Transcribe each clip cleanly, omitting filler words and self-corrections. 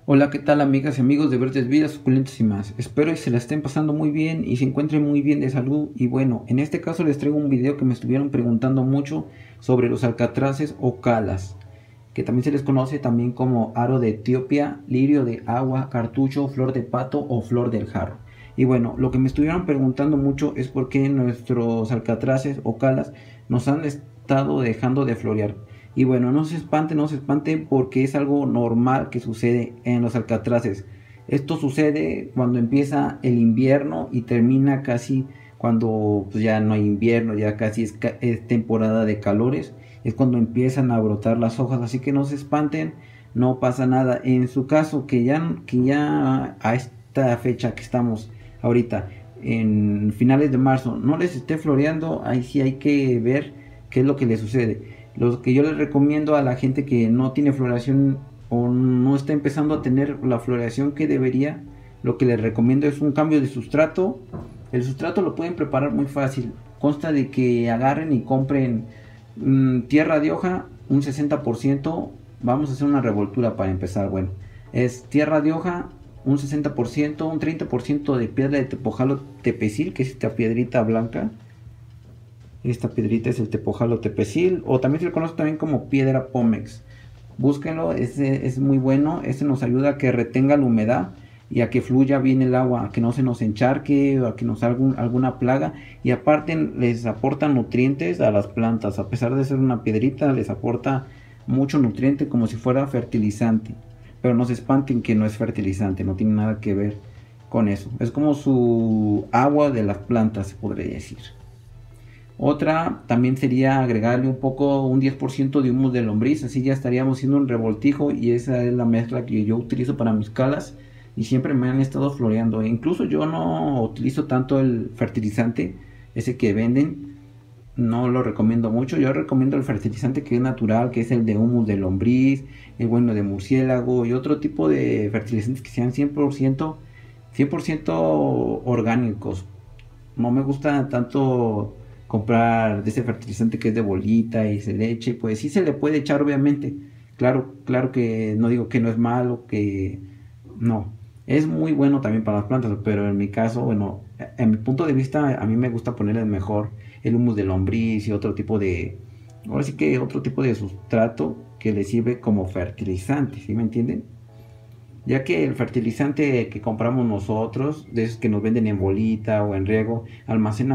Hola, ¿qué tal amigas y amigos de Verdes Vidas Suculentas y más? Espero que se la estén pasando muy bien y se encuentren muy bien de salud. Y bueno, en este caso les traigo un video que me estuvieron preguntando mucho sobre los alcatraces o calas, que también se les conoce también como aro de Etiopía, lirio de agua, cartucho, flor de pato o flor del jarro. Y bueno, lo que me estuvieron preguntando mucho es por qué nuestros alcatraces o calas nos han estado dejando de florear. Y bueno, no se espante porque es algo normal que sucede en los alcatraces. Esto sucede cuando empieza el invierno y termina casi cuando pues, ya no hay invierno, ya casi es temporada de calores. Es cuando empiezan a brotar las hojas, así que no se espanten, no pasa nada. En su caso, que ya a esta fecha que estamos ahorita, en finales de marzo, no les esté floreando, ahí sí hay que ver qué es lo que les sucede. Lo que yo les recomiendo a la gente que no tiene floración o no está empezando a tener la floración que debería, lo que les recomiendo es un cambio de sustrato. El sustrato lo pueden preparar muy fácil. Consta de que agarren y compren tierra de hoja, un 60%. Vamos a hacer una revoltura para empezar. Bueno, es tierra de hoja, un 60%, un 30% de piedra de tepojalo tepecil, que es esta piedrita blanca. Esta piedrita es el tepojalo tepecil, o también se le conoce también como piedra pómex. Búsquenlo, es muy bueno. Este nos ayuda a que retenga la humedad y a que fluya bien el agua, a que no se nos encharque, a que nos salga alguna plaga. Y aparte les aporta nutrientes a las plantas. A pesar de ser una piedrita, les aporta mucho nutriente como si fuera fertilizante. Pero no se espanten que no es fertilizante, no tiene nada que ver con eso. Es como su agua de las plantas, se podría decir. Otra también sería agregarle un poco, un 10% de humus de lombriz, así ya estaríamos haciendo un revoltijo y esa es la mezcla que yo utilizo para mis calas y siempre me han estado floreando. E incluso yo no utilizo tanto el fertilizante, ese que venden, no lo recomiendo mucho. Yo recomiendo el fertilizante que es natural, que es el de humus de lombriz, el bueno de murciélago y otro tipo de fertilizantes que sean 100% orgánicos. No me gusta tanto comprar de ese fertilizante que es de bolita y se le eche, pues sí se le puede echar obviamente. Claro, claro que no digo que no es malo, que no. Es muy bueno también para las plantas, pero en mi caso, bueno, en mi punto de vista, a mí me gusta ponerle mejor el humus de lombriz y otro tipo de, ahora sí que otro tipo de sustrato que le sirve como fertilizante, ¿sí me entienden? Ya que el fertilizante que compramos nosotros, de esos que nos venden en bolita o en riego, almacena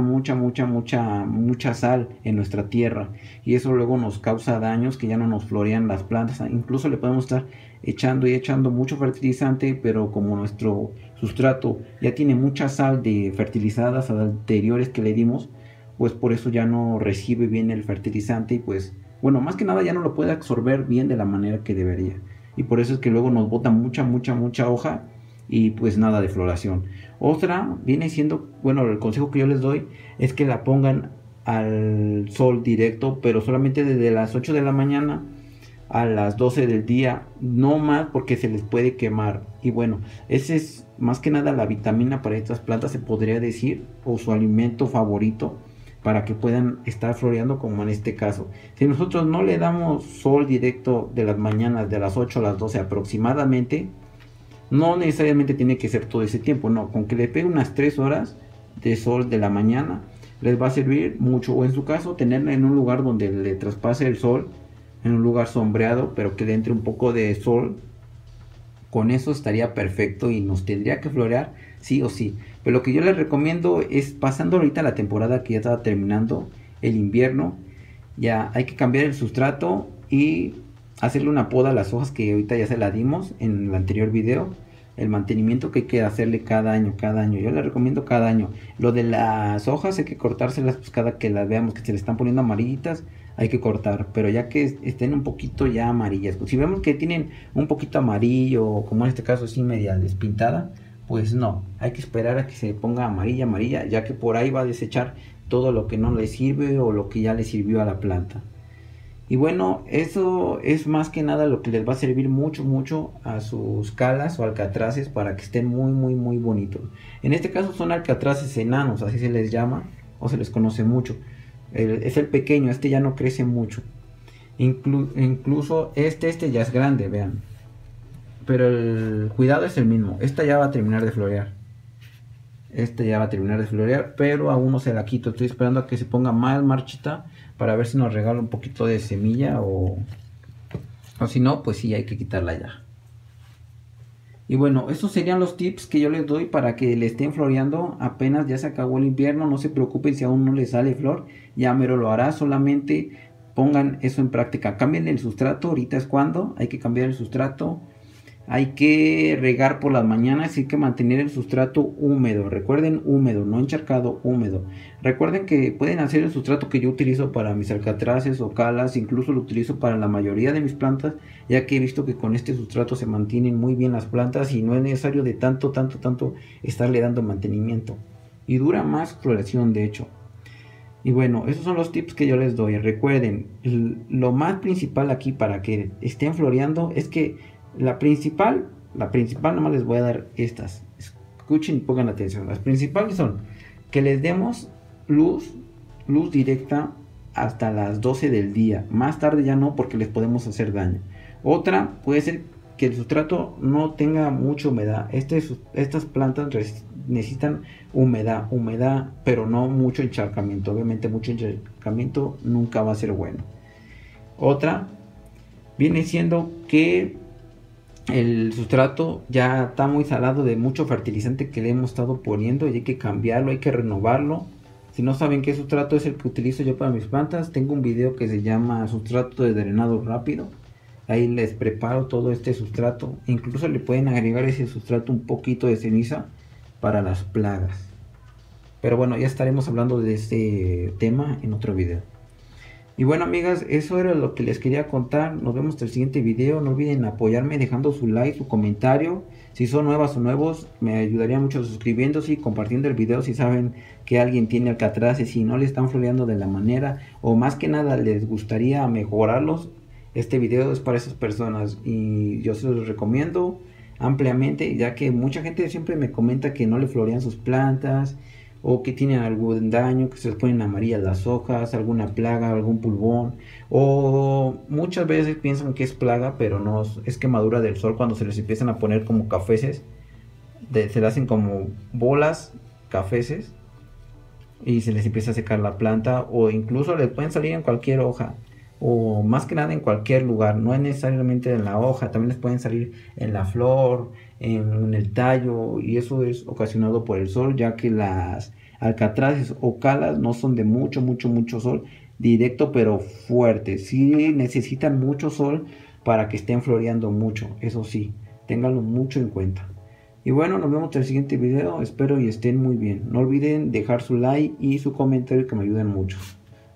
mucha sal en nuestra tierra y eso luego nos causa daños que ya no nos florean las plantas. Incluso le podemos estar echando y echando mucho fertilizante, pero como nuestro sustrato ya tiene mucha sal de fertilizadas anteriores que le dimos, pues por eso ya no recibe bien el fertilizante y pues, bueno, más que nada ya no lo puede absorber bien de la manera que debería y por eso es que luego nos bota mucha hoja y pues nada de floración. Otra viene siendo, bueno, el consejo que yo les doy es que la pongan al sol directo, pero solamente desde las 8 de la mañana a las 12 del día, no más porque se les puede quemar. Y bueno, ese es más que nada la vitamina para estas plantas, se podría decir, o su alimento favorito para que puedan estar floreando como en este caso. Si nosotros no le damos sol directo de las mañanas de las 8 a las 12 aproximadamente, no necesariamente tiene que ser todo ese tiempo, no, con que le pegue unas 3 horas de sol de la mañana les va a servir mucho, o en su caso tenerla en un lugar donde le traspase el sol, en un lugar sombreado, pero que le entre un poco de sol. Con eso estaría perfecto y nos tendría que florear sí o sí. Pero lo que yo les recomiendo es, pasando ahorita la temporada que ya estaba terminando, el invierno, ya hay que cambiar el sustrato y hacerle una poda a las hojas que ahorita ya se la dimos en el anterior video. El mantenimiento que hay que hacerle cada año. Yo les recomiendo cada año. Lo de las hojas hay que cortárselas pues cada que las veamos que se le están poniendo amarillitas, hay que cortar, pero ya que estén un poquito ya amarillas, pues si vemos que tienen un poquito amarillo, como en este caso así media despintada, pues no, hay que esperar a que se ponga amarilla, ya que por ahí va a desechar todo lo que no le sirve o lo que ya le sirvió a la planta. Y bueno, eso es más que nada lo que les va a servir mucho a sus calas o alcatraces para que estén muy bonitos. En este caso son alcatraces enanos, así se les llama o se les conoce mucho. Es el pequeño, este ya no crece mucho. Incluso este ya es grande, vean. pero el cuidado es el mismo. Esta ya va a terminar de florear. Esta ya va a terminar de florear, pero aún no se la quito. Estoy esperando a que se ponga más marchita para ver si nos regala un poquito de semilla o si no, pues sí, hay que quitarla ya. Y bueno, estos serían los tips que yo les doy para que le estén floreando. Apenas ya se acabó el invierno, no se preocupen si aún no les sale flor, ya mero lo hará. Solamente pongan eso en práctica. Cambien el sustrato, ahorita es cuando hay que cambiar el sustrato. Hay que regar por las mañanas y hay que mantener el sustrato húmedo. Recuerden, húmedo, no encharcado, húmedo. Recuerden que pueden hacer el sustrato que yo utilizo para mis alcatraces o calas. Incluso lo utilizo para la mayoría de mis plantas, ya que he visto que con este sustrato se mantienen muy bien las plantas y no es necesario de tanto estarle dando mantenimiento. Y dura más floración, de hecho. Y bueno, esos son los tips que yo les doy. Recuerden, lo más principal aquí para que estén floreando es que la principal nomás les voy a dar estas. Escuchen y pongan atención. Las principales son que les demos luz directa hasta las 12 del día. Más tarde ya no, porque les podemos hacer daño. Otra puede ser que el sustrato no tenga mucha humedad. Estas plantas necesitan humedad, pero no mucho encharcamiento. Obviamente mucho encharcamiento nunca va a ser bueno. Otra viene siendo que el sustrato ya está muy salado de mucho fertilizante que le hemos estado poniendo y hay que cambiarlo, hay que renovarlo. Si no saben qué sustrato es el que utilizo yo para mis plantas, tengo un video que se llama sustrato de drenado rápido. Ahí les preparo todo este sustrato. Incluso le pueden agregar ese sustrato un poquito de ceniza para las plagas. Pero bueno, ya estaremos hablando de este tema en otro video. Y bueno, amigas, eso era lo que les quería contar. Nos vemos en el siguiente video. No olviden apoyarme dejando su like, su comentario. Si son nuevas o nuevos, me ayudaría mucho suscribiéndose y compartiendo el video si saben que alguien tiene alcatraces y no le están floreando de la manera, o más que nada les gustaría mejorarlos. Este video es para esas personas y yo se los recomiendo ampliamente, ya que mucha gente siempre me comenta que no le florean sus plantas, o que tienen algún daño, que se les ponen amarillas las hojas, alguna plaga, algún pulgón, o muchas veces piensan que es plaga, pero no, es quemadura del sol cuando se les empiezan a poner como cafeces, se le hacen como bolas cafeces y se les empieza a secar la planta, o incluso les pueden salir en cualquier hoja, o más que nada en cualquier lugar, no es necesariamente en la hoja, también les pueden salir en la flor, en el tallo, y eso es ocasionado por el sol, ya que las alcatraces o calas no son de mucho sol directo, pero fuerte. Sí necesitan mucho sol para que estén floreando mucho, eso sí, ténganlo mucho en cuenta. Y bueno, nos vemos en el siguiente video, espero y estén muy bien. No olviden dejar su like y su comentario que me ayuden mucho.